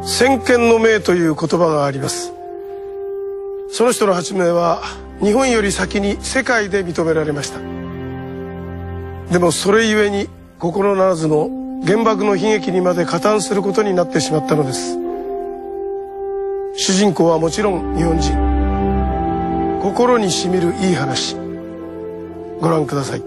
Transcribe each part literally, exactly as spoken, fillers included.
先見の明という言葉があります。その人の発明は日本より先に世界で認められました。でもそれゆえに心ならずの原爆の悲劇にまで加担することになってしまったのです。主人公はもちろん日本人。心にしみるいい話、ご覧ください。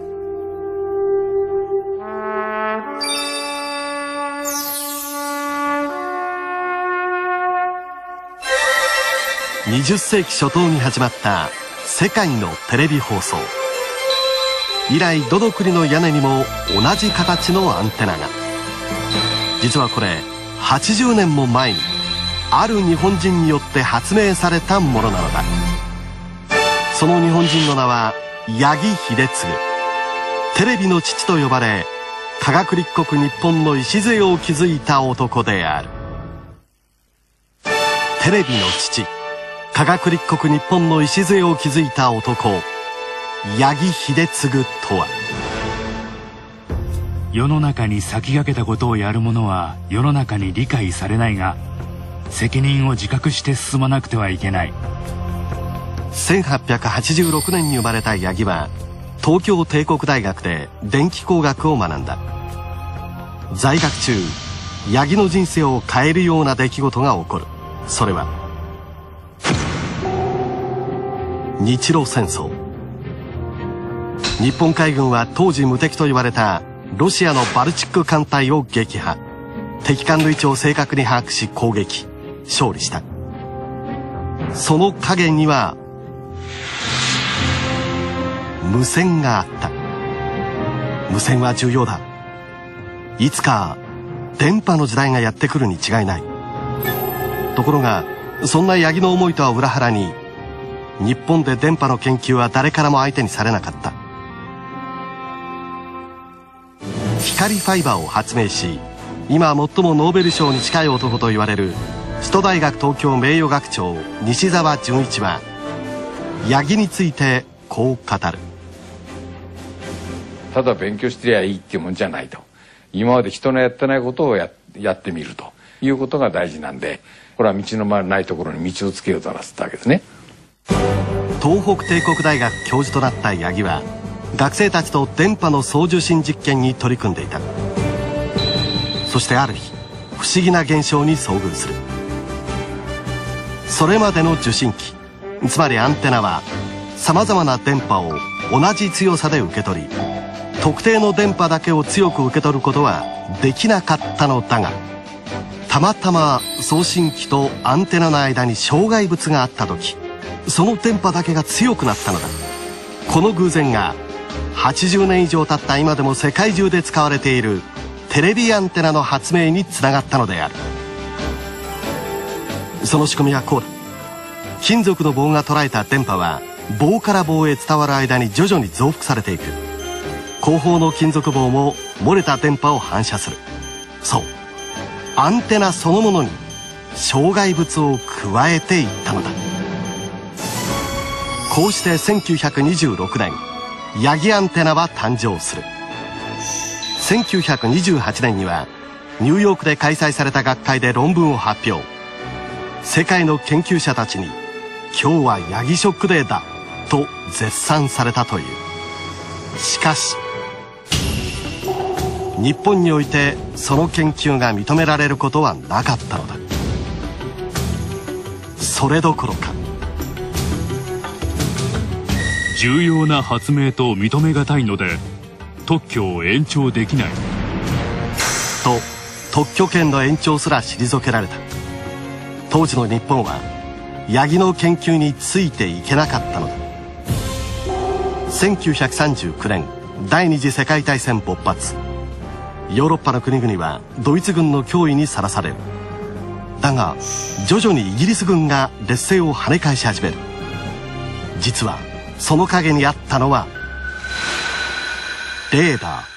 にじゅっせいき初頭に始まった世界のテレビ放送。以来どの国の屋根にも同じ形のアンテナが。実はこれはちじゅうねんも前にある日本人によって発明されたものなのだ。その日本人の名は八木秀次。テレビの父と呼ばれ、科学立国日本の礎を築いた男である。テレビの父、科学立国日本の礎を築いた男、八木秀次とは。 世の中に先駆けたことをやる者は世の中に理解されないが、責任を自覚して進まなくてはいけない。 せんはっぴゃくはちじゅうろくねんに生まれた八木は東京帝国大学で電気工学を学んだ。在学中、八木の人生を変えるような出来事が起こる。それは日露戦争。日本海軍は当時無敵と言われたロシアのバルチック艦隊を撃破。敵艦の位置を正確に把握し攻撃、勝利した。その陰には無線があった。無線は重要だ。いつか電波の時代がやってくるに違いない。ところがそんな八木の思いとは裏腹に、日本で電波の研究は誰からも相手にされなかった。光ファイバーを発明し、今最もノーベル賞に近い男と言われる首都大学東京名誉学長西澤純一は八木についてこう語る。 ただ勉強してりゃいいっていうもんじゃないと。今まで人のやってないことを や, やってみるということが大事なんで、これは道のないところに道をつけようとなすったわけですね。 東北帝国大学教授となった八木は学生たちと電波の送受信実験に取り組んでいた。そしてある日、不思議な現象に遭遇する。それまでの受信機、つまりアンテナはさまざまな電波を同じ強さで受け取り、特定の電波だけを強く受け取ることはできなかったのだが、たまたま送信機とアンテナの間に障害物があった時、その電波だけが強くなったのだ。この偶然がはちじゅうねん以上経った今でも世界中で使われているテレビアンテナの発明につながったのである。その仕組みはこうだ。金属の棒が捉えた電波は棒から棒へ伝わる間に徐々に増幅されていく。後方の金属棒も漏れた電波を反射する。そう、アンテナそのものに障害物を加えていったのだ。こうしてせんきゅうひゃくにじゅうろくねん、八木アンテナは誕生する。せんきゅうひゃくにじゅうはちねんにはニューヨークで開催された学会で論文を発表。世界の研究者たちに今日は八木ショックデーだと絶賛されたという。しかし日本においてその研究が認められることはなかったのだ。それどころか、 重要な発明と認めがたいので特許を延長できないと特許権の延長すら退けられた。当時の日本は八木の研究についていけなかったのだ。せんきゅうひゃくさんじゅうきゅうねん、第二次世界大戦勃発。ヨーロッパの国々はドイツ軍の脅威にさらされる。だが徐々にイギリス軍が劣勢を跳ね返し始める。実はその陰にあったのはレーダー。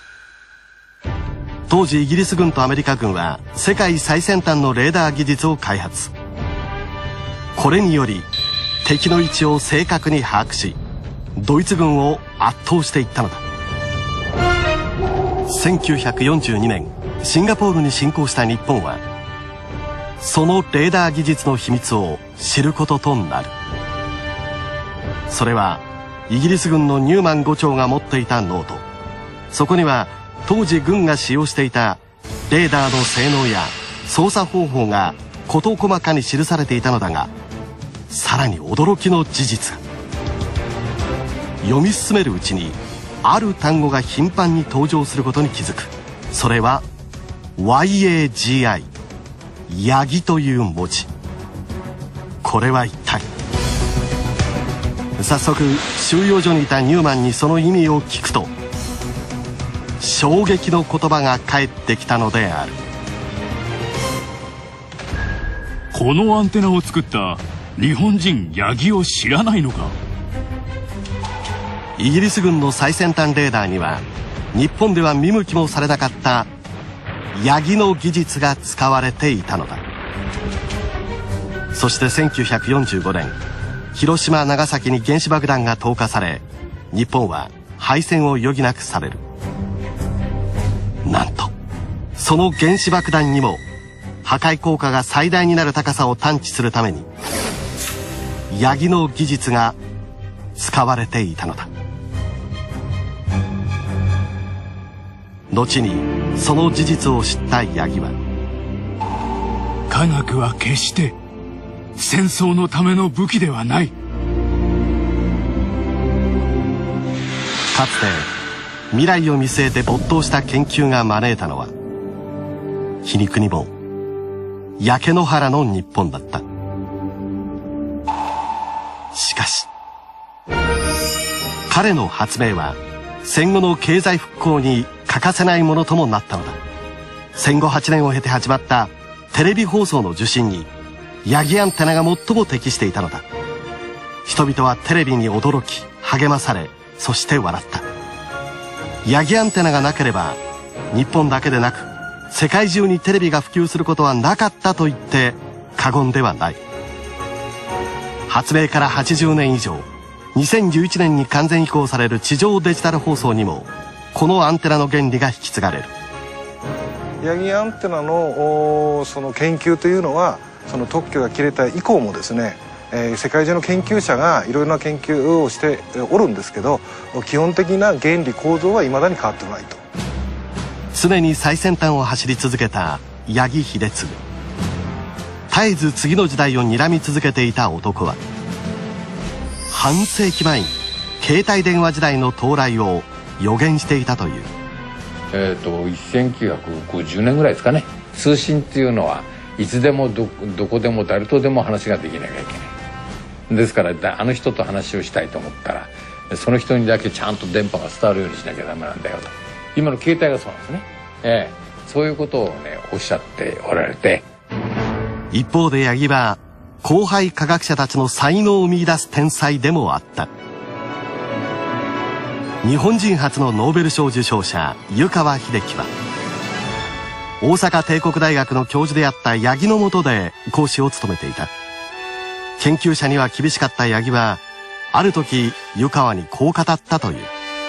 当時イギリス軍とアメリカ軍は世界最先端のレーダー技術を開発。これにより敵の位置を正確に把握し、ドイツ軍を圧倒していったのだ。せんきゅうひゃくよんじゅうにねん、シンガポールに侵攻した日本はそのレーダー技術の秘密を知ることとなる。それはイギリス軍のニューマン伍長が持っていたノート。そこには当時軍が使用していたレーダーの性能や操作方法が事細かに記されていたのだが、さらに驚きの事実が。読み進めるうちにある単語が頻繁に登場することに気づく。それは ワイエージーアイ、 ヤギという文字。これは一体。早速収容所にいたニューマンにその意味を聞くと、衝撃の言葉が返ってきたのである。 このアンテナを作った日本人ヤギを知らないのか。 イギリス軍の最先端レーダーには日本では見向きもされなかったヤギの技術が使われていたのだ。そしてせんきゅうひゃくよんじゅうごねん、広島長崎に原子爆弾が投下され、日本は敗戦を余儀なくされる。なんとその原子爆弾にも破壊効果が最大になる高さを探知するためにヤギの技術が使われていたのだ。後にその事実を知ったヤギは、 科学は決して戦争のための武器ではない。 かつて未来を見据えて没頭した研究が招いたのは、皮肉にも焼け野原の日本だった。しかし彼の発明は戦後の経済復興に欠かせないものともなったのだ。戦後はちねんを経て始まったテレビ放送の受信にヤギアンテナが最も適していたのだ。人々はテレビに驚き励まされ、そして笑った。ヤギアンテナがなければ日本だけでなく世界中にテレビが普及することはなかったと言って過言ではない。発明からはちじゅうねん以上、にせんじゅういちねんに完全移行される地上デジタル放送にもこのアンテナの原理が引き継がれる。 ヤギアンテナのその研究というのは、その特許が切れた以降もですね、えー、世界中の研究者がいろいろな研究をしておるんですけど、基本的な原理構造は未だに変わってないと。 常に最先端を走り続けた八木秀次。絶えず次の時代を睨み続けていた男は、半世紀前に携帯電話時代の到来を予言していたという。 えっとせんきゅうひゃくごじゅうねんぐらいですかね。通信っていうのはいつでも ど, どこでも誰とでも話ができなきゃいけない。ですからあの人と話をしたいと思ったら、その人にだけちゃんと電波が伝わるようにしなきゃダメなんだよと。今の携帯がそうなんですね。ええ、そういうことをねおっしゃっておられて、 一方で八木は後輩科学者たちの才能を見出す天才でもあった。日本人初のノーベル賞受賞者湯川秀樹は大阪帝国大学の教授であった八木の下で講師を務めていた。研究者には厳しかった八木はある時湯川にこう語ったという。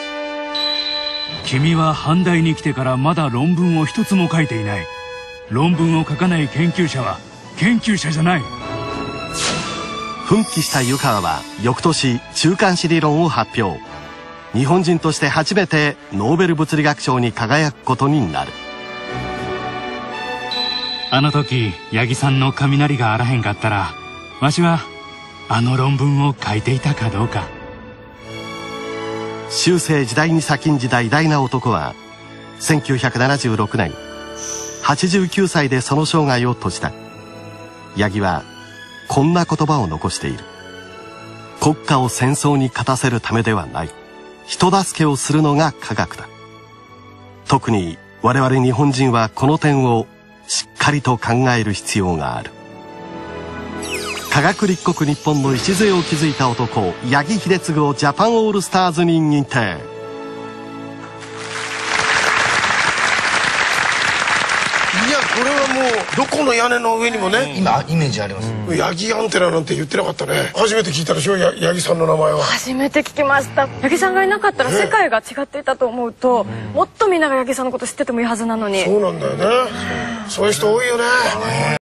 君は阪大に来てからまだ論文を一つも書いていない。論文を書かない研究者は研究者じゃない。 奮起した湯川は翌年中間子理論を発表。日本人として初めてノーベル物理学賞に輝くことになる。 あの時八木さんの雷があらへんかったら、わしはあの論文を書いていたかどうか。 終生時代に先んじた偉大な男はせんきゅうひゃくななじゅうろくねんはちじゅうきゅうさいでその生涯を閉じた。八木はこんな言葉を残している。国家を戦争に勝たせるためではない。人助けをするのが科学だ。特に我々日本人はこの点をしっかりと考える必要がある。科学立国日本の礎を築いた男八木秀次をジャパンオールスターズに認定。 いやこれはもうどこの屋根の上にもね、 今イメージあります。 ヤギアンテナなんて言ってなかったね。初めて聞いたでしょ、や八木さんの名前は。 初めて聞きました。八木さんがいなかったら世界が違っていたと思うと、もっとみんなが八木さんのこと知っててもいいはずなのに。 そうなんだよね。そういう人多いよね。